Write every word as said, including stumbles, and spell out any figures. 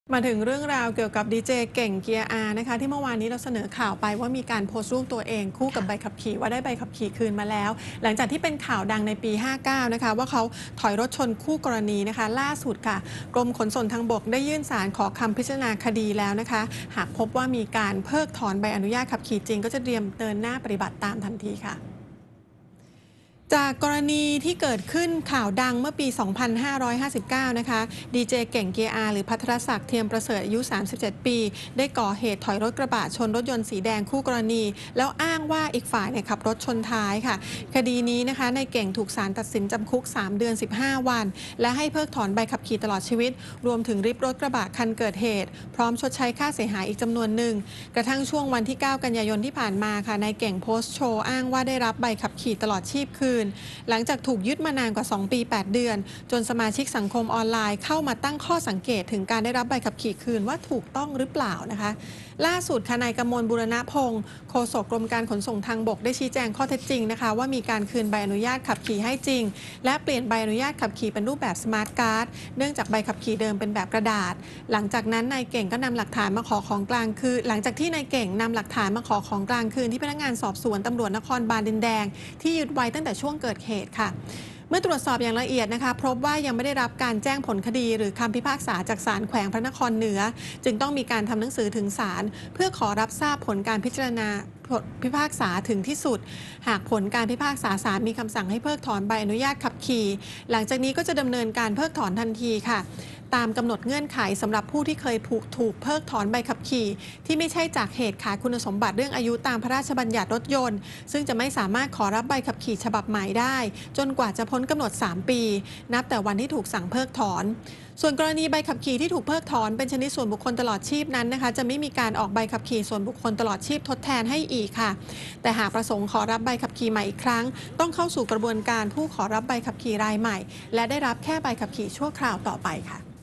มาถึงเรื่องราวเกี่ยวกับดีเจเก่งเกียร์อานะคะที่เมื่อวานนี้เราเสนอข่าวไปว่ามีการโพสต์รูปตัวเองคู่กับใบขับขี่ว่าได้ใบขับขี่คืนมาแล้วหลังจากที่เป็นข่าวดังในปี ห้าเก้า นะคะว่าเขาถอยรถชนคู่กรณีนะคะล่าสุดค่ะกรมขนส่งทางบกได้ยื่นศาลขอคำพิจารณาคดีแล้วนะคะหากพบว่ามีการเพิกถอนใบอนุญาตขับขี่จริงก็จะเตรียมเดินหน้าปฏิบัติตามทันทีค่ะจากกรณีที่เกิดขึ้นข่าวดังเมื่อปี สองพันห้าร้อยห้าสิบเก้า นะคะดีเจเก่งเกียร์อาหรือพัทรศักดิ์เทียมประเสริฐอายุ สามสิบเจ็ด ปี ได้ก่อเหตุถอยรถกระบะชนรถยนต์สีแดงคู่กรณี แล้วอ้างว่าอีกฝ่ายเนี่ยขับรถชนท้ายค่ะคดีนี้นะคะนายเก่งถูกศาลตัดสินจำคุก สาม เดือน สิบห้า วัน และให้เพิกถอนใบขับขี่ตลอดชีวิต รวมถึงริบรถกระบะคันเกิดเหตุพร้อมชดใช้ค่าเสียหายอีกจำนวนหนึ่งกระทั่งช่วงวันที่ เก้า กันยายนที่ผ่านมาค่ะนายเก่งโพสต์โชว์อ้างว่าได้รับใบขับขี่ตลอดชีพคืนหลังจากถูกยึดมานานกว่า สอง ปี แปด เดือนจนสมาชิกสังคมออนไลน์เข้ามาตั้งข้อสังเกตถึงการได้รับใบขับขี่คืนว่าถูกต้องหรือเปล่านะคะล่าสุดค่ะนายกมลบุรณพงศ์โฆษกกรมการขนส่งทางบกได้ชี้แจงข้อเท็จจริงนะคะว่ามีการคืนใบอนุญาตขับขี่ให้จริงและเปลี่ยนใบอนุญาตขับขี่เป็นรูปแบบสมาร์ทการ์ดเนื่องจากใบขับขี่เดิมเป็นแบบกระดาษหลังจากนั้นนายเก่งก็นำหลักฐานมาขอของกลางคืนหลังจากที่นายเก่งนำหลักฐานมาขอของกลางคืนที่พนักงานสอบสวนตำรวจนครบาลดินแดงที่ยึดไว้ตั้งแต่ช่วงเกิดเหตุค่ะเมื่อตรวจสอบอย่างละเอียดนะคะพบว่ายังไม่ได้รับการแจ้งผลคดีหรือคำพิพากษาจากศาลแขวงพระนครเหนือจึงต้องมีการทำหนังสือถึงศาลเพื่อขอรับทราบผลการพิจารณาพิพากษาถึงที่สุดหากผลการพิพากษาศาลมีคำสั่งให้เพิกถอนใบอนุญาตขับขี่หลังจากนี้ก็จะดำเนินการเพิกถอนทันทีค่ะตามกำหนดเงื่อนไขสำหรับผู้ที่เคยถูกเพิกถอนใบขับขี่ที่ไม่ใช่จากเหตุขาดคุณสมบัติเรื่องอายุตามพระราชบัญญัติรถยนต์ซึ่งจะไม่สามารถขอรับใบขับขี่ฉบับใหม่ได้จนกว่าจะพ้นกำหนด สาม ปีนับแต่วันที่ถูกสั่งเพิกถอนส่วนกรณีใบขับขี่ที่ถูกเพิกถอนเป็นชนิดส่วนบุคคลตลอดชีพนั้นนะคะจะไม่มีการออกใบขับขี่ส่วนบุคคลตลอดชีพทดแทนให้อีกค่ะแต่หากประสงค์ขอรับใบขับขี่ใหม่อีกครั้งต้องเข้าสู่กระบวนการผู้ขอรับใบขับขี่รายใหม่และได้รับแค่ใบขับขี่ชั่วคราวต่อไปค่ะ